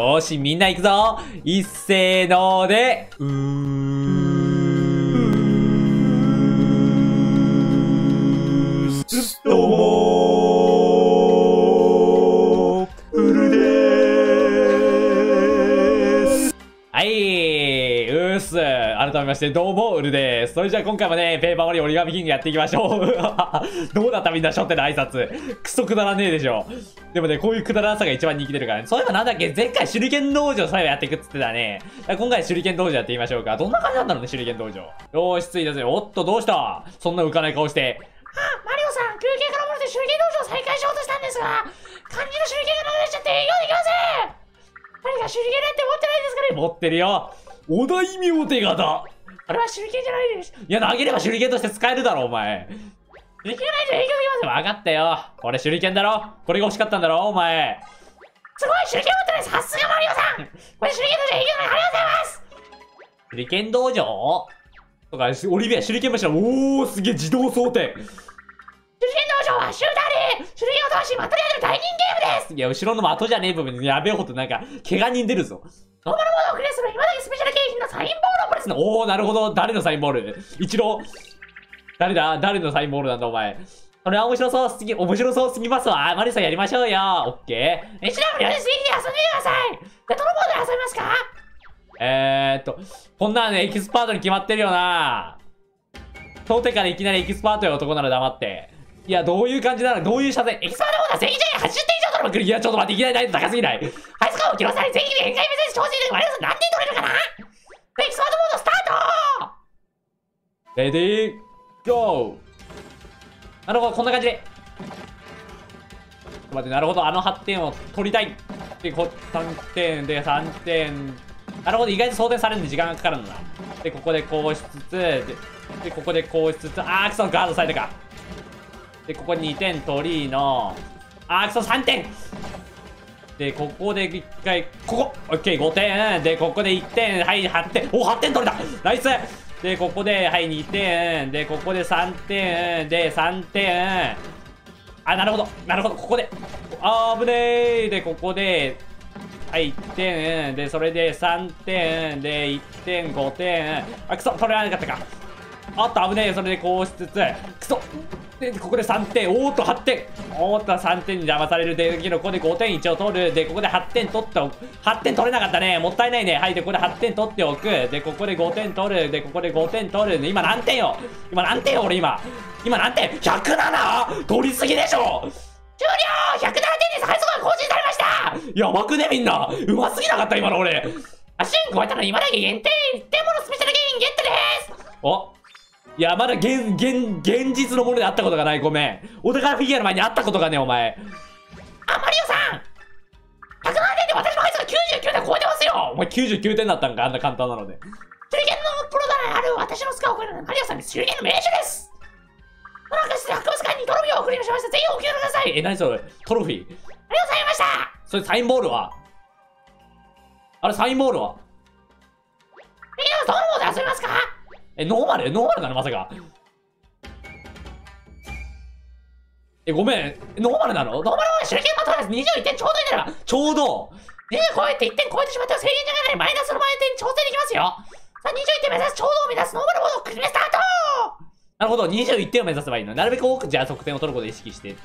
よし、みんな行くぞ。一斉ので、どうもー、ウルでーす。はい、改めまして、どうも、ウルです。それじゃあ今回もね、ペーパーマリオ折り紙キングやっていきましょう。どうだったみんな、初手の挨拶。クソくだらねえでしょ。でもね、こういうくだらなさが一番人気出るからね。そういえばなんだっけ、前回手裏剣道場最後やっていくっつってたね。今回手裏剣道場やってみましょうか。どんな感じなんだろうね、手裏剣道場。よーし、着いたぜ。おっと、どうしたそんな浮かない顔して。 マリオさん、休憩から漏れて手裏剣道場を再開しようとしたんですが、肝心の手裏剣がなくなっちゃって営業できません。何か手裏剣なんて持ってないですかね。 持ってるよ。お大名手形だ。 あれは手裏剣じゃないです。 いや、投げれば手裏剣として使えるだろ、お前。 手裏剣がないと営業できません。 分かったよ。これ手裏剣だろ。これが欲しかったんだろ、お前。 すごい、手裏剣持ってない。さすがマリオさん。これ手裏剣道場営業でありがとうございます。 手裏剣道場とか、オリビア手裏剣柱。おー、すげえ、自動装填。 手裏剣道場はシューターで手裏剣を通しまとめ上げる大人ゲームです。 いや、後ろの的じゃねえ部分にやべえほどなんか、怪我人出るぞ。 ノーマルモードをクリアする今だけスペシャル景品のサインボールをプレスの。 おー、なるほど。誰のサインボール一郎。誰だ誰のサインボールなんだ、お前。それは面白そうすぎますわ。マリオさんやりましょうよ。オッケー。 一度無料でぜひ遊んでください。レトロモードで遊びますか？ こんなのね、エキスパートに決まってるよな。当店からいきなりエキスパートよ、男なら黙って。いや、どういう感じなの？どういう車線？ エキスパートモードは1000以上に80点以上取る。 いや、ちょっと待って、いきなり難易度高すぎない？ ハイスコアを記録され、全員で変態目指し挑戦でマリオさん何点取れるかな？エキスパートモードスタート。 レディー、ゴー。なるほど、こんな感じで。ちょっと待って、なるほど、あの8点を取りたい。で、3点で3点。なるほど、意外と装填されるんで時間がかかるんだな。で、ここでこうしつつ、で、ここでこうしつつ、あー、くそ、ガードされたか。で、ここ2点取りの、あー、くそ、3点。で、ここで1回、ここ、オッケー、5点。で、ここで1点、はい、8点。お、8点取れた。ナイス。で、ここで、はい、2点。で、ここで3点。で、3点。あ、なるほど。なるほど。ここで。あー、ぶねー。で、ここで、はい、1点。で、それで3点。で、1点、5点。あ、くそ、取れなかったか。あっと、危ねえ。それでこうしつつ、くそ。で、ここで3点。おーっと、8点。おーっと、3点に邪魔される。で、ここで5点一応取る。で、ここで8点取っておく。8点取れなかったね。もったいないね。はい、で、ここで8点取っておく。で、ここで5点取る。で、ここで5点取る。で、今何点よ今何点よ俺今何点 ?107! 取りすぎでしょ終了 !107 点です。ハイスコア更新されました。 やばくねみんなうますぎなかった今の俺。 足に超えたら今だけ限定1点ものスペシャル景品ゲットです。 おいや、まだ現実のもので会ったことがない。ごめん。お宝フィギュアの前に会ったことがね、お前。 あ、マリオさん !107 点で私のハイスコア99点超えてますよ。 お前99点だったんかあんな簡単なので。 手裏剣のプロである私のスコアを超えるのはマリオさんに手裏剣の名手です。この証で博物館にトロフィーを送りました。ぜひお受け取りください。 何それトロフィー。 ありがとうございました。 それサインボールはあれサインボールはみんなどのモードで遊びますか？ ノーマルなのまさか。ごめん。ノーマルなの？ ノーマルは手裏剣まとめです。21点ちょうどいいなら。 ちょうど 20超えて1点超えてしまっては制限じゃないマイナスの前点挑戦できますよ。さあ21点目指すちょうどを目指すノーマルモードをクリアスタート。 なるほど、21点を目指せばいいの。なるべく多くじゃあ得点を取ることを意識していって。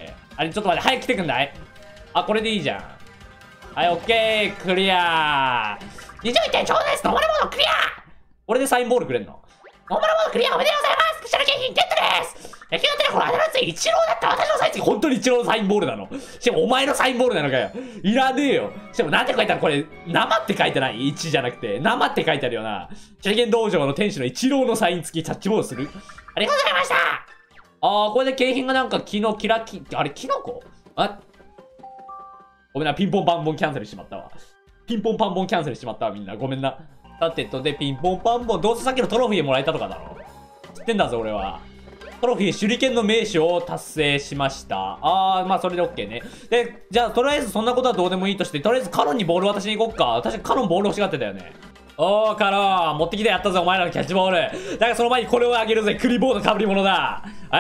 あれ、ちょっと待って、早く来てくんない？あ、これでいいじゃん。はい、オッケー、クリアー。21点ちょうどです。ノーマルモードクリア。 これでサインボールくれんの？ ノーマルモードクリアおめでとうございます。スペシャル景品ゲットです。野球の手でこれアダルツイチローだった私のサイン。 本当にイチローのサインボールなの？しかもお前のサインボールなのかよ。いらねえよ。しかもなんて書いてあるこれ、生って書いてない？ 1 じゃなくて、生って書いてあるよな。手裏剣道場の店主のイチローのサイン付きキャッチボールする？ ありがとうございました。 あー、これで景品がなんかキノコあごめんな、ピンポンパンポンキャンセルしまったわ。ピンポンパンポンキャンセルしまったわ、みんな。ごめんな。さてと、で、ピンポンパンポン。どうせさっきのトロフィーもらえたとかだろ。知ってんだぞ、俺は。トロフィー、手裏剣の名手を達成しました。まあ、それで OK ね。で、じゃあ、とりあえずそんなことはどうでもいいとして、とりあえずカロンにボール渡しに行こっか。確かカロンボール欲しがってたよね。おー、カロン持ってきてやったぜ、お前らのキャッチボール。だからその前にこれをあげるぜ。クリボーの被り物だ。はい。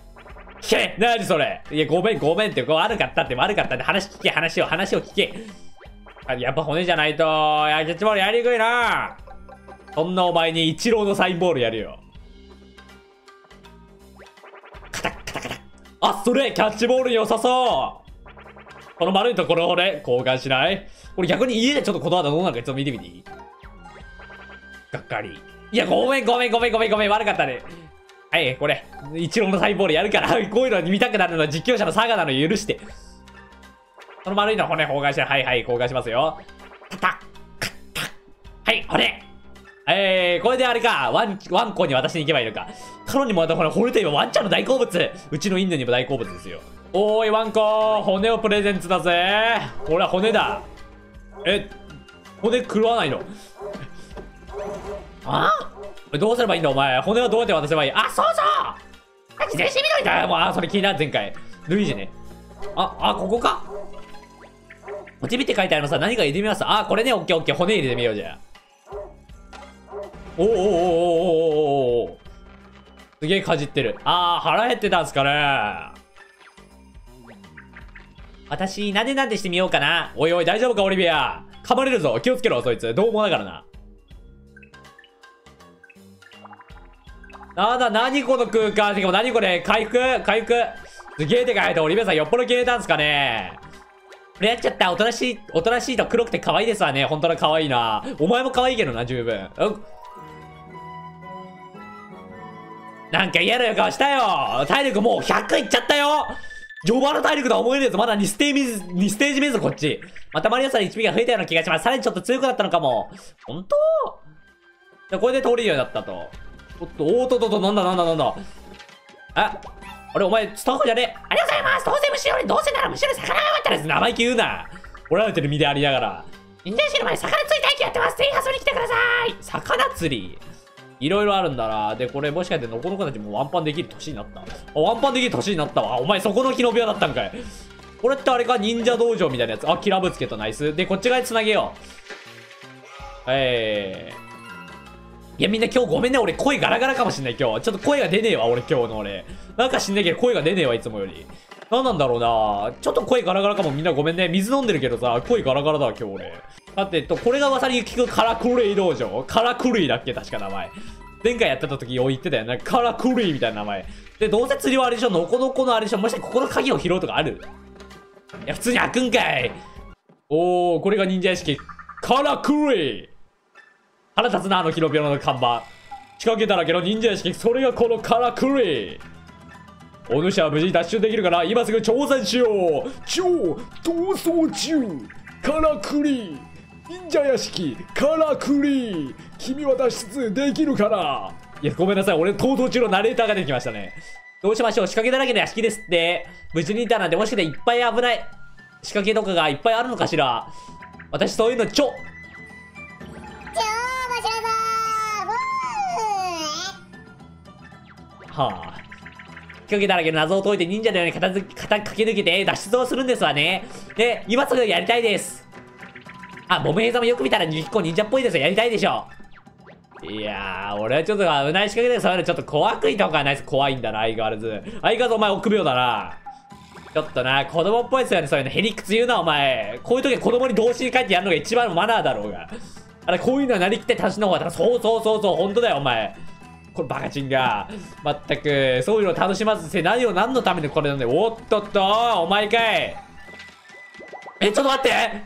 聞け何それいや、ごめんって、悪かったって話を聞け。 やっぱ骨じゃないと、キャッチボールやりにくいな。そんなお前にイチローのサインボールやるよ。カタッカタカタッ。あ、それキャッチボールに良さそう。この丸いところをね、交換しない？俺逆に家でちょっと言葉どうなるかちょっと見てみていい？がっかり。いや、ごめん、悪かったね。はい、これ、イチローのサインボールやるから、こういうの見たくなるのは実況者の差がなの許して。その丸いの骨交換して、はい、交換しますよ。カタッ、カッタッ。はい、骨。これであれか、ワンコに渡しに行けばいいのか。彼にもまた骨といえばワンちゃんの大好物。うちの犬にも大好物ですよ。おーい、ワンコ、骨をプレゼンツだぜ。これは骨だ。骨食わないの？あ？どうすればいいんだお前。骨はどうやって渡せばいい？あ、そうそう全身緑だよ。もう、それ気になる前回。ルイージね。ここか。モチビって書いてありますさ、何か入れてみます。これね、オッケー。骨入れてみようじゃあ。お。すげえかじってる。腹減ってたんすかね。私、なんでしてみようかな。おい、大丈夫か、オリビア。噛まれるぞ。気をつけろ、そいつ。どうもだからな。何この空間。てかも何これ。回復。すげえでかいと、オリビアさんよっぽど消えたんすかね。これやっちゃった。おとなしいと黒くて可愛いですわね。本当に可愛いな。お前も可愛いけどな、十分。なんか嫌な予感したよ。体力もう100いっちゃったよ。序盤の体力とは思えねえぞ。まだ2ステージ目ぞ、こっち。またマリオさん HP が増えたような気がします。さらにちょっと強くなったのかも。ほんと？これで通れるようになったと。なんだ。あれ、お前、スタッフじゃねえ。 ありがとうございます。どうせ虫より、どうせなら虫より魚が良かったです。 生意気言うな。おられてる身でありながら。 忍者石の前、魚釣り体験やってます。ぜひ遊びに来てください。 魚釣りいろいろあるんだな。で、これもしかしてノコノコたちもワンパンできる年になった。ワンパンできる年になったわ。お前そこの木の部屋だったんかい。これってあれか、忍者道場みたいなやつ。キラぶつけとナイス。で、こっち側に繋げよう。いや、みんな今日ごめんね。俺声ガラガラかもしんない今日。ちょっと声が出ねえわ、俺今日の俺。なんか知んないけど声が出ねえわ、いつもより。なんなんだろうな。ちょっと声ガラガラかも。みんなごめんね。水飲んでるけどさ、声ガラガラだわ、今日俺。だって、これが噂に聞くカラクリ道場。カラクリだっけ確か名前。前回やってた時言ってたよね。カラクリみたいな名前。で、どうせ釣りはあれでしょ。ノコノコのあれでしょ。もしかしてここの鍵を拾うとかある？いや、普通に開くんかい。これが忍者屋敷。カラクリ。腹立つな、広々の看板。仕掛けだらけの忍者屋敷。それがこのカラクリ。お主は無事脱出できるから今すぐ挑戦しよう。超逃走中カラクリ忍者屋敷カラクリ。君は脱出できるから。いやごめんなさい、俺逃走中のナレーターが出てきましたね。どうしましょう。仕掛けだらけの屋敷ですって。無事にいたなんて、もしかしていっぱい危ない仕掛けとかがいっぱいあるのかしら。私そういうの超面白そう。はあ、仕掛けだらけの謎を解いて忍者のように駆け抜けて脱出をするんですわね。で、今すぐやりたいです。ボムヘイさんもよく見たら結構忍者っぽいですよ。やりたいでしょ。いやー、俺はちょっと危ない仕掛けでそういうのちょっと怖くいとかないです。怖いんだな、相変わらず。相変わらずお前臆病だな。ちょっとな、子供っぽいですよね、そういうの。へりくつ言うな、お前。こういう時は子供に動詞に書いてやるのが一番のマナーだろうが。こういうのはなりきって足しの方が、そう、ほんとだよ、お前。これバカチンが。まったく、そういうのを楽しませて何のためにこれなんだよ。おっとっと、お前かい。ちょっと待って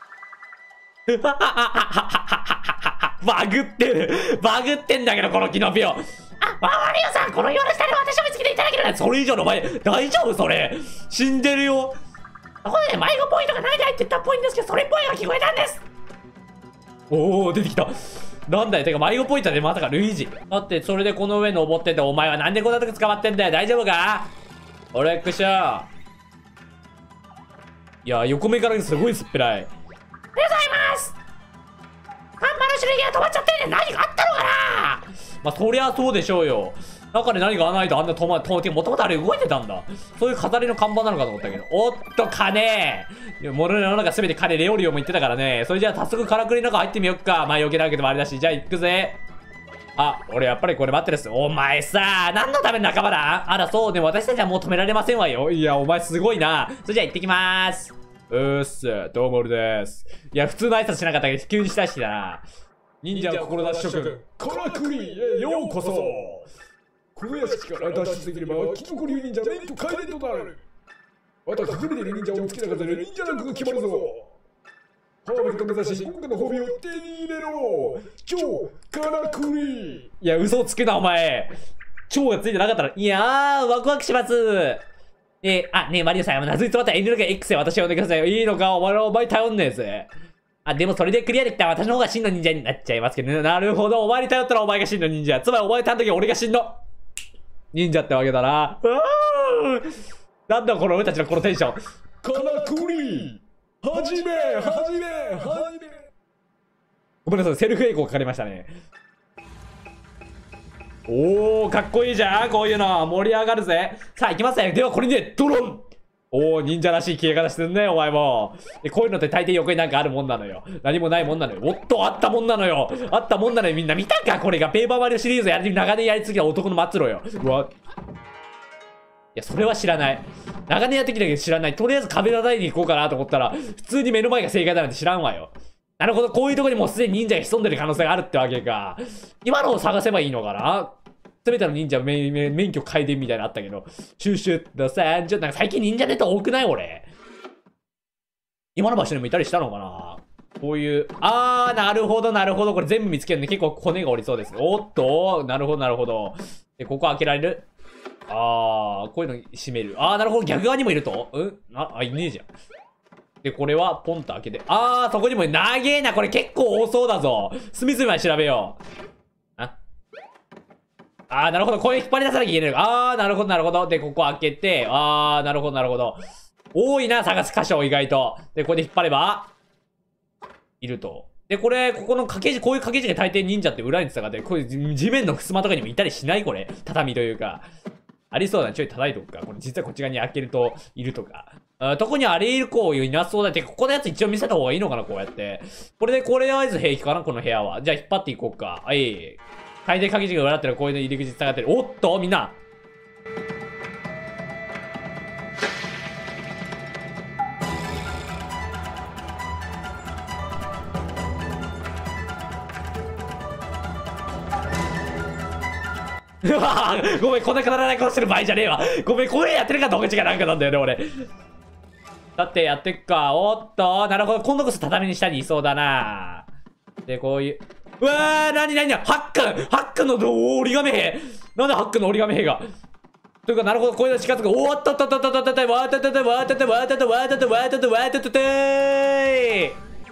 バグってんだけど、このキノピオ。 マリオさん、この岩の下で私を見つけていただけるなんて。 それ以上のお前、大丈夫それ。死んでるよ。 そこで迷子ポイントがないで入ってったっぽいんですけど、それっぽいが聞こえたんです。 おー、出てきた。なんだよ、てか迷子ポイントでまさかルイージ。だって、それでこの上登ってて、お前はなんでこんなとこ捕まってんだよ。大丈夫か？俺クショ。いや、横目からすごいすっぺらい。 ありがとうございます。看板の種類が止まっちゃってんねん。何かあったのかな。 そりゃそうでしょうよ。中で何かないとあんなもともとあれ動いてたんだ。そういう飾りの看板なのかと思ったけど。おっと、金。物の世の中すべて金、レオリオも言ってたからね。それじゃあ早速カラクリの中入ってみよっか。余計なわけでもあれだし。じゃあ行くぜ。俺やっぱりこれ待ってるっす。お前さ、何のための仲間だ？そうね、私たちはもう止められませんわよ。いや、お前すごいな。それじゃあ行ってきまーす。 どうもるです。いや、普通の挨拶しなかったけど、急にしたしだな。忍者の志諸君、 カラクリへようこそ。この屋敷から脱出できれば、キノコ流忍者免許改伝となる。また隠れている忍者を見つけなかったら忍者ランクが決まるぞ。パーフェクト目指し、今回の褒美を手に入れろ。超カラクリ。 いや、嘘をつくな、お前。超がついてなかったら、いやー、ワクワクします。ねえ、マリオさん、謎に詰まった N が X で私を呼んでくださいよ。いいのか、お前頼んねえぜ。でもそれでクリアできたら私の方が真の忍者になっちゃいますけどね。なるほど、お前に頼ったらお前が真の忍者。つまりお前に頼った時は俺が真の忍者ってわけだな。なんだこの俺たちのこのテンション。 カラクリはじめ。 ごめんなさい、セルフエコーかかりましたね。おー、かっこいいじゃん、こういうの。盛り上がるぜ。さあ、行きますね。では、これにね、ドロン。おー、忍者らしい消え方してるね、お前も。こういうのって大抵横になんかあるもんなのよ。何もないもんなのよ。おっと、あったもんなのよ。みんな見たか、これが。ペーパーマリオシリーズ長年やり続けた男の末路よ。うわ。いや、それは知らない。長年やってきたけど知らない。とりあえず壁叩いていこうかなと思ったら、普通に目の前が正解だなんて知らんわよ。なるほど、こういうとこにもうすでに忍者が潜んでる可能性があるってわけか。今のを探せばいいのかな。全ての忍者免許改伝みたいなのあったけど。シューシュッとさん、ちょっとなんか最近忍者ネタ多くない俺。今の場所にもいたりしたのかな。こういう。なるほど。これ全部見つけるね。結構骨が折りそうです。おっと、なるほど。で、ここ開けられる。こういうの閉める。なるほど、逆側にもいると。いねえじゃん。で、これはポンと開けて。そこにも長えな。これ結構多そうだぞ。隅々まで調べよう。なるほど。これ引っ張り出さなきゃいけないのか。なるほど。で、ここ開けて。なるほど。多いな、探す箇所、意外と。で、これで引っ張れば、いると。で、これ、ここの掛け字、こういう掛け字が大抵忍者って裏に伝わって、こういう地面の襖とかにもいたりしないこれ。畳というか。ありそうだね。ちょい叩いとくか。これ実はこっち側に開けるといるとか。特にあれいる子いなそうだって、ここのやつ一応見せた方がいいのかな、こうやって。これで、これあえず平気かな、この部屋は。じゃあ引っ張っていこうか。大抵掛け字が裏だったらこういうの入り口伝わってる。おっと、みんな。ごめん、こんなくだらない顔してる場合じゃねえわ。ごめん、こういうやってるかどうか違うなんかなんだよね、俺。だってやってっか。おっと、なるほど。今度こそ畳に下にいそうだな。で、こういう。うわー、なにハックの折り紙兵。なんでハックの折り紙兵が。というか、なるほど、こういうの近づく。おっとっとっとっとっとっとっと、わーたたたわーたたわーたたわーたたわーたたわーたたたー。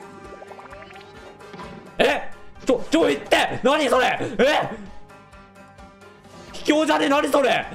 言って何それ卑怯じゃねえ、何それ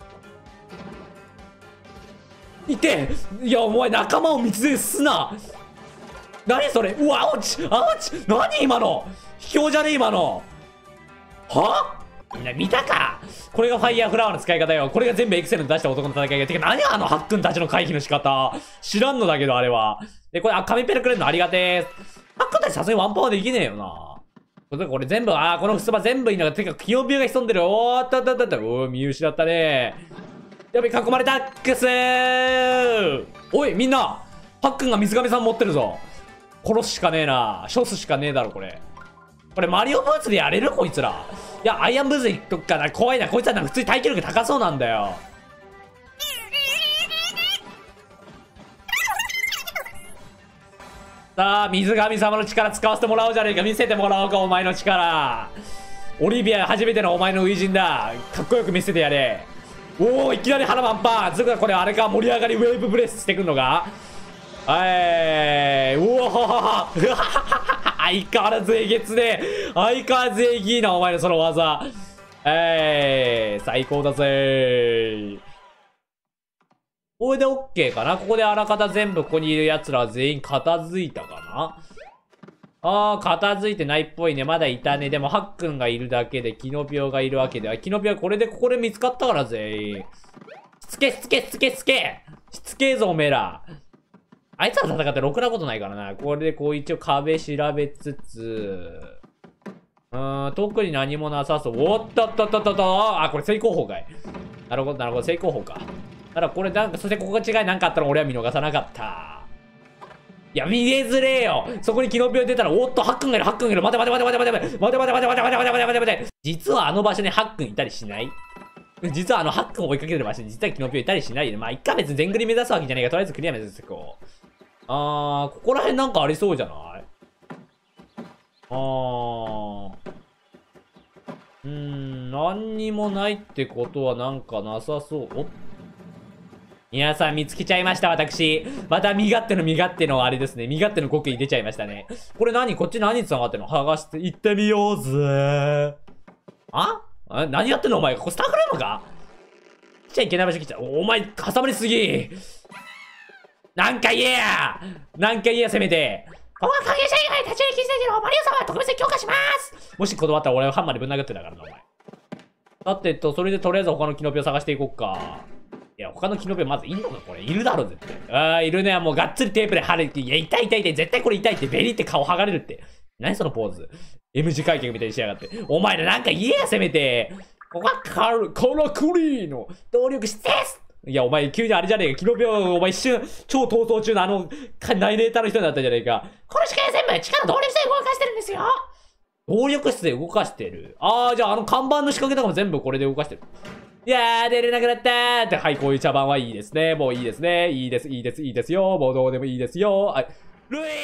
いていや、お前仲間を密税すな。何それうわ、アウチ何今の卑怯じゃねえ、今の。はみんな見たか。これがファイヤーフラワーの使い方よ。これが全部エクセルに出した男の戦いが。てか何ハックンたちの回避の仕方。知らんのだけど、あれは。で、これ、紙ペラくれるのありがてえ。ハックンたちさすがにワンパワーできねえよな。これ全部、この襖全部いいのが、てか、キヨビューが潜んでる。おーっとっとっとっと。おー、見失ったね。やべ、囲まれた。くすー。おい、みんな。ハックンが水上さん持ってるぞ。殺すしかねえな。処すしかねえだろ、これ。これ、マリオブーツでやれるこいつら。いや、アイアンブーツ行っとくかな。怖いな。こいつは普通に耐久力高そうなんだよ。さあ、水神様の力使わせてもらおうじゃねえか。見せてもらおうか、お前の力。オリビア初めてのお前の初陣だ。かっこよく見せてやれ。おお、いきなり腹満帆。つうかこれあれか、盛り上がりウェーブブレスしてくんのか。うおお相変わらずえげつねえ。相変わらずえぎいな、お前のその技。最高だぜ。これで OK かな。ここであらかた全部ここにいる奴らは全員片付いたかな。片付いてないっぽいね。まだいたね。でも、ハックンがいるだけで、キノピオがいるわけでは。キノピオはこれで、ここで見つかったから全員。しつけえぞ、おめえら。あいつら戦ってろくなことないからな。これで、こう一応壁調べつつ、特に何もなさそう。おっとっとっとっとっと。これ正攻法かい。なるほど、正攻法か。だからこれなんか、そしてここが違いなんかあったら俺は見逃さなかった。 いや、見えづれえよ。そこにキノピオ出たら、おっと、ハックンがいる、ハックンがいる。待て待て待て待て待て待て待て待て待て待て待て待て待て待て。実はあの場所にハックンいたりしない？実はハックンを追いかけてる場所に実はキノピオいたりしないで。まあ、一回別に全クリ目指すわけじゃねえか。とりあえずクリア目指していこう。ここら辺なんかありそうじゃない？何にもないってことはなんかなさそう。お、皆さん見つけちゃいました、私。また身勝手のあれですね。身勝手の極意出ちゃいましたね。これ何？こっち何繋がってんの？剥がして行ってみようぜ。何やってんのお前。ここスタッフルームか？来ちゃいけない場所来ちゃう。お前、挟まりすぎ。なんか言えやせめて。 ここは関係者以外立ち入り禁止だけど、マリオさんは特別に許可します。 もし断ったら俺はハンマーでぶん殴ってたからな、お前。さてそれでとりあえず他のキノピオ探していこっか。いや、他のキノピオまずいんのかこれ。いるだろ、絶対。いるね。もうがっつりテープで貼れて。いや、痛い。絶対これ痛いって。ベリって顔剥がれるって。何そのポーズ。M 字開脚みたいにしやがって。お前らなんか言えや、せめて。ここはカラクリーの動力室です。いや、お前、急にあれじゃねえか。キノピオ、お前一瞬、超逃走中のナイレーターの人になったじゃねえか。 この仕掛け全部、地下の動力室で動かしてるんですよ。 動力室で動かしてる。じゃあ看板の仕掛けとかも全部これで動かしてる。いやー、出れなくなったーって。はい、こういう茶番はいいですね。もういいですね。いいですよ。もうどうでもいいですよ。はい。ルイー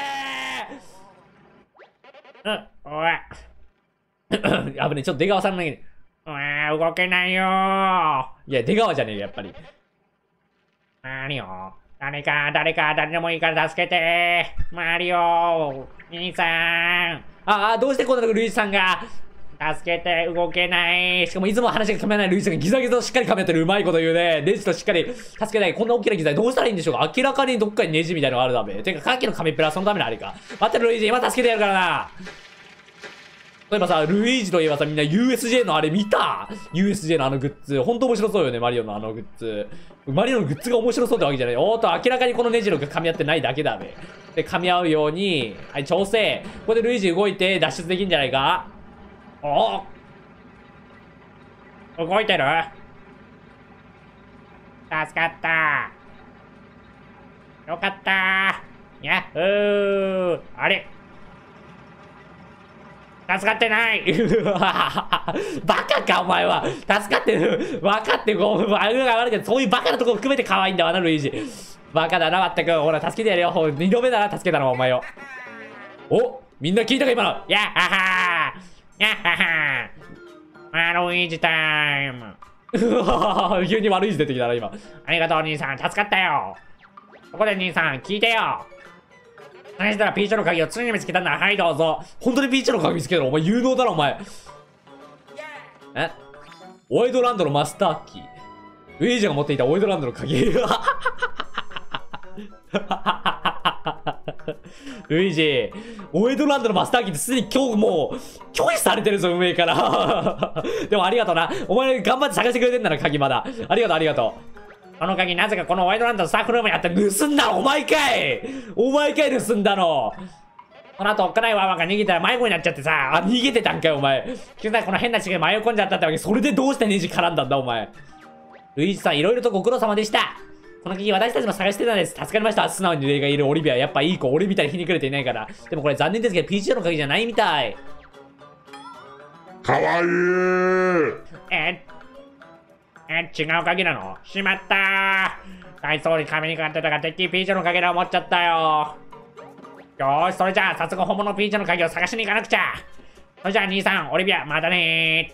ジおい。 危ね、ちょっと出川さんのね。 動けないよー。いや、出川じゃねえよ、やっぱり。 マリオ。誰でもいいから助けてー。マリオ。兄さん。 どうしてこんなとこルイージさんが。 助けて、動けない。 しかもいつも話が噛めないルイージさんがギザギザとしっかり噛めてるうまいこと言うね。ネジとしっかり助けない。こんな大きなギザどうしたらいいんでしょうか。明らかにどっかにネジみたいなのがあるだべ。てか、さっきの紙ペラそのためのあれか。待ってるルイージ、今助けてやるからな。例えばさ、ルイージといえばさ、みんな USJ のあれ見た？ USJ のあのグッズ。ほんと面白そうよね、マリオのあのグッズ。マリオのグッズが面白そうってわけじゃない。明らかにこのネジのが噛み合ってないだけだべ。で、噛み合うように、はい、調整。ここでルイージ動いて脱出できんじゃないか？ 動いてる？助かった。よかった。やっほー。あれ？助かってないバカかお前は。助かってる。分かってごめん。悪いけど、そういうバカなとこ含めて可愛いんだわな、ルイージ。バカだな、まったく。ほら、助けてやるよ。2度目だな、助けたのはお前よ。みんな聞いたか、今の。 やっははー。やっははー。ルイージタイム。 急に悪い字出てきたな、今。 ありがとう、兄さん。助かったよ。ここで兄さん、聞いてよ。そしたらピーチの鍵をついに見つけたんだ。はい、どうぞ。 本当にピーチの鍵見つけたの？お前有能だろ、お前。ワイドランドのマスターキー。ルイージが持っていたワイドランドの鍵。ルイージ、ワイドランドのマスターキーってすでに今日もう拒否されてるぞ、運営から。でもありがとうな。お前頑張って探してくれてんだな、鍵まだ。ありがとう。 この鍵なぜかこのワイドランドのスタッフルームにあって盗んだのお前かい盗んだの。 この後おっかないワンワンが逃げたら迷子になっちゃってさ。 逃げてたんかよお前。 急にこの変な地形迷い込んじゃったってわけ。 それでどうしてネジ絡んだんだお前。ルイージさんいろいろとご苦労様でした。この鍵私たちも探してたんです。助かりました。素直に霊がいるオリビア。やっぱいい子。俺みたいにひねくれていないから。でもこれ残念ですけど PCO の鍵じゃないみたい。 かわいい。 違う鍵なの？しまったー。大層に紙にかかってたからてっきりピーチの鍵だ思っちゃったよ。よーし、それじゃあ早速本物のピーチの鍵を探しに行かなくちゃ。それじゃあ兄さん、オリビア、またね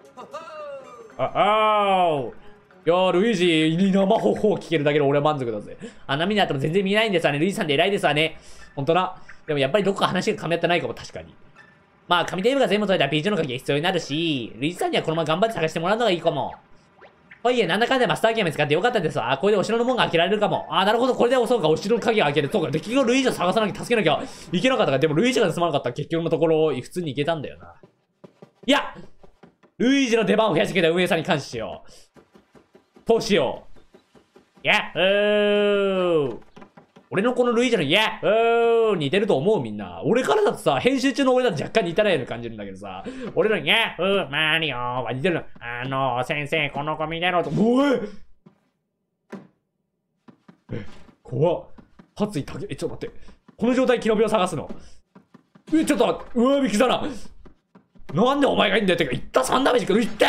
ー。 いやー、ルイージに生方法を聞けるだけで俺は満足だぜ。波になっても全然見ないんですわね。ルイージさんで偉いですわね。ほんとな。でもやっぱりどこか話が噛み合ってないかも、確かに。まあ、紙テープが全部取れたらピーチの鍵が必要になるし、ルイージさんにはこのまま頑張って探してもらうのがいいかも。はいえ、なんだかんだマスターキーが見つかってよかったですわ。これでお城の門が開けられるかも。なるほど、これでそうか、お城の鍵が開ける。そうか、結局ルイージを探さなきゃ、助けなきゃいけなかったから、でもルイージが盗まなかったら結局のところ、普通に行けたんだよな。いやルイージの出番を増やしてくれた運営さんに感謝しよう。としよう。やっほー。俺のこのルイージのやっほー似てると思うみんな。俺からだとさ、編集中の俺だと若干似たように感じるんだけどさ、俺のやっほーマリオは似てるの。先生、この子見てろと。おい怖っ。 発意たけ、ちょっと待って。この状態、キノピオ探すの。ちょっと待って。うわ、びっくりしたな。なんでお前がいいんだよ。てか、いった3ダメージか。いって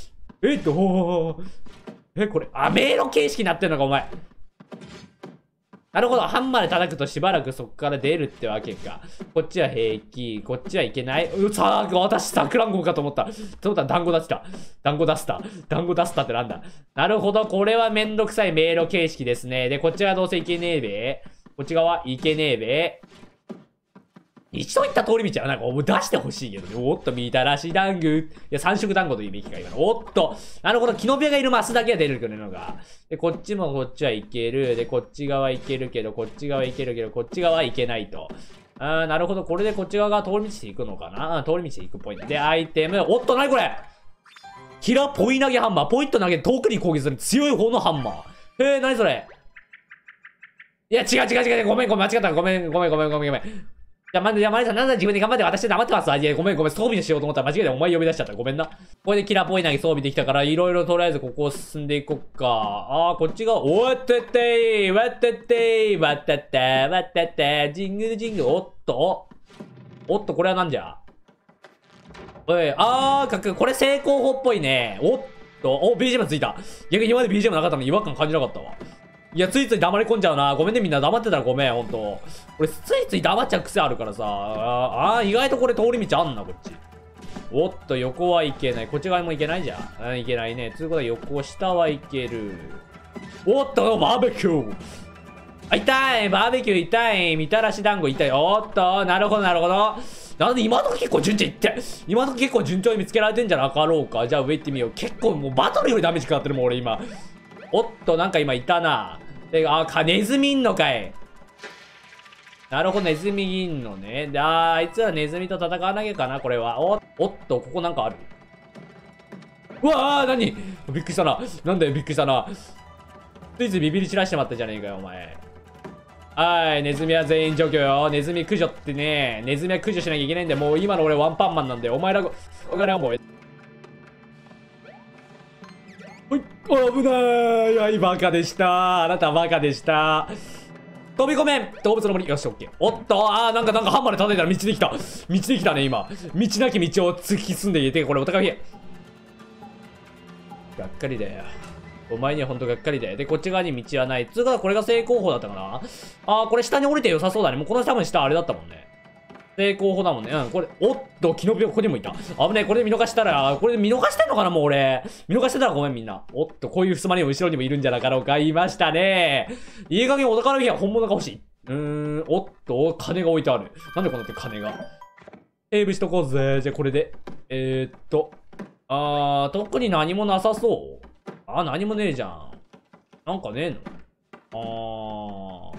これ、迷路形式になってんのか、お前。なるほど。ハンマーで叩くとしばらくそこから出るってわけか。こっちは平気。こっちはいけない。さあ、私、さくらんぼかと思った。そうだ、団子出した。団子出した。団子出したってなんだ。なるほど。これはめんどくさい迷路形式ですね。で、こっちはどうせいけねえべ。こっち側、いけねえべ。一度行った通り道はなんか出してほしいけどね。おっと、みたらし団子。いや、三色団子というべきか、今の。おっと。なるほど。キノピオがいるマスだけは出るけどね、のが。で、こっちもこっちはいける。で、こっち側いけるけど、こっち側いけるけど、こっち側はいけないと。なるほど。これでこっち側が通り道で行くのかな。通り道で行くポイント。で、アイテム。おっと、なにこれキラポイ投げハンマー。ポイント投げ遠くに攻撃する強い方のハンマー。なにそれいや、違う。ごめん、間違った。ごめん。じゃあ、マリさん、なんだ自分で頑張って私黙ってますわ。いや、ごめん、装備にしようと思ったら間違えてお前呼び出しちゃった。ごめんな。これでキラーポイ投げ装備できたから、いろいろとりあえずここを進んでいこっか。こっちが、おってってー、わったってー、わったったー、わったったー、ジングルジングル、おっと、これはなんじゃおい、これ成功法っぽいね。おっと、BGM ついた。逆に今まで BGM なかったのに違和感感じなかったわ。いや、ついつい黙り込んじゃうな。ごめんね、みんな黙ってたらごめん、ほんと。俺、ついつい黙っちゃう癖あるからさ。意外とこれ通り道あんな、こっち。おっと、横はいけない。こっち側もいけないじゃん。いけないね。つうことは横、下はいける。おっと、バーベキュー。痛い、バーベキュー痛い。みたらし団子痛い。おっと、なるほど。なんで今のとこ結構順調いって。今のとこ結構順調に見つけられてんじゃなかろうか。じゃあ上行ってみよう。結構もうバトルよりダメージかかってるもん、俺今。おっと、なんか今いたな。で、ネズミいんのかい。なるほど、ネズミいんのね。で、あいつらネズミと戦わなきゃかな、これは。おっと、ここなんかある。うわ何びっくりしたな。なんだよ、びっくりしたな。ついついビビり散らしてまったじゃねえかよ、お前。ネズミは全員除去よ。ネズミ駆除ってね、ネズミは駆除しなきゃいけないんで、もう今の俺ワンパンマンなんで、お前ら、お金はもう。危ない。バカでした。あなたはバカでした。飛び込めん動物の森。よし、オッケー。おっと、なんかハンマーで叩いたら道できた。道できたね、今。道なき道を突き進んでいて、これお高いへ。がっかりだよ。お前にはほんとがっかりだよ。で、こっち側に道はない。つうか、これが成功法だったかな。これ下に降りて良さそうだね。もうこの多分下あれだったもんね。成功法だもんね。これ、おっと、キノピオここにもいた。危ねえ、これで見逃したら、これで見逃してんのかな、もう俺。見逃してたらごめん、みんな。おっと、こういう襖にも後ろにもいるんじゃなかろうか。いましたね。いい加減お宝の日は本物が欲しい。おっと、金が置いてある。なんでこうなって金が。セーブしとこうぜ。じゃあ、これで。特に何もなさそう。何もねえじゃん。なんかねえの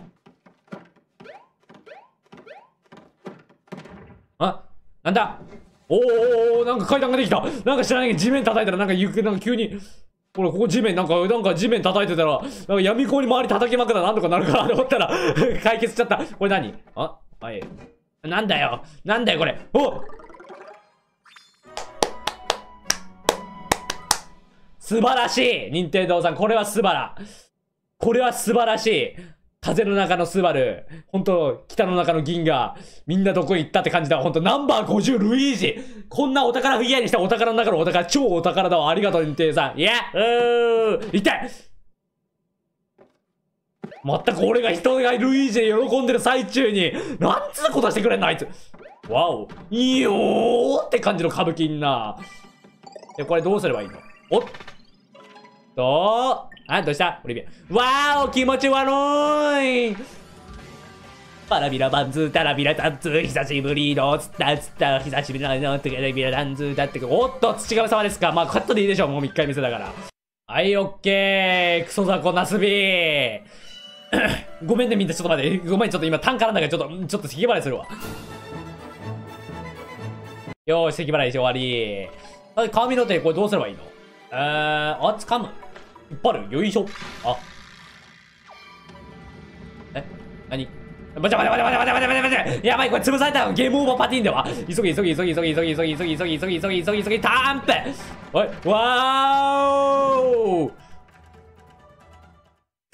なんだなんか階段ができた。なんか知らないけど地面叩いたらなんか急に。ほら、ここ地面、なんか地面叩いてたら、なんか闇雲に周り叩きまくったらなんとかなるかなと思ったら、解決しちゃった。これ何なんだよ、これ。素晴らしい任天堂さん、これは素晴らしい。風の中のスバル、本当北の中の銀河、みんなどこ行ったって感じだ。本当ナンバー50ルイージ。こんなお宝フィギュアにしたお宝の中のお宝、超お宝だわ。ありがとう、任天堂さん。いや、痛い。まったく俺が人がルイージで喜んでる最中に、なんつうことしてくれんの、あいつ。わお。いいよーって感じの歌舞伎んな。これどうすればいいの？おっとどうしたオリビア。わーお、気持ち悪い。パラビラバンズタラビラタンズ、久しぶりのつった久しぶりのテレビラタンズだって。おっと、土神様ですか。まあカットでいいでしょう。もう3回見せだから。はい、オッケー。クソザコナスビごめんね、みんな。ちょっと待って。ごめん、ちょっと今単価なんだからちょっと咳払いするわ。よーし、咳払いして終わり。鏡の手、これどうすればいいの？掴む。引っ張る。よいしょ。何？待て。やばい、これ潰された。ゲームオーバーパティーンでは。急ぎ。ターンプ。おい、わーお。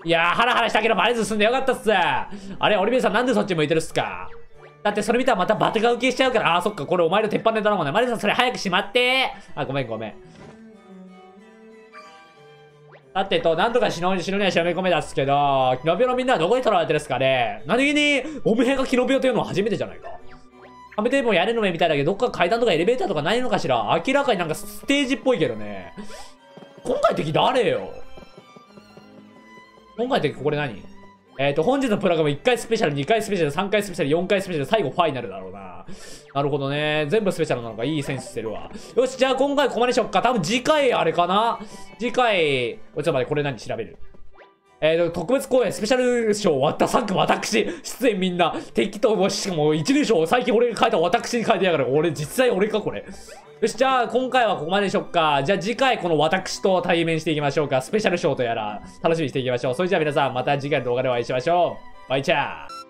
いやー、ハラハラしたけどバレず済んでよかったっす。あれ、オリビエさんなんでそっち向いてるっすか？だってそれ見たらまたバテが受けしちゃうから。あー、そっか、これお前の鉄板ネタだもんね。マリさん、それ早くしまって。あ、ごめんごめん。さてと、なんとか城には忍び込めたっすけど、キノピオのみんなはどこに捕らわれてるっすかね？何気に、おめえがキノピオというのは初めてじゃないか。カメテープもやれるのみたいだけど、どっか階段とかエレベーターとかないのかしら？明らかになんかステージっぽいけどね。今回敵誰よ？今回敵これ何？本日のプログラム1回スペシャル、2回スペシャル、3回スペシャル、4回スペシャル、最後ファイナルだろうな。なるほどね。全部スペシャルなのか。いいセンスしてるわ。よし、じゃあ今回ここまでしよっか。多分次回あれかな。次回、ちょっと待って、これ何調べる？特別公演スペシャル賞割った作私出演みんな敵と、しかも一流賞最近俺が書いた私に書いてやがる。俺実際俺かこれ。よし、じゃあ今回はここまででしょっか。じゃあ次回この私と対面していきましょうか。スペシャル賞とやら楽しみにしていきましょう。それじゃあ皆さんまた次回の動画でお会いしましょう。バイチャー。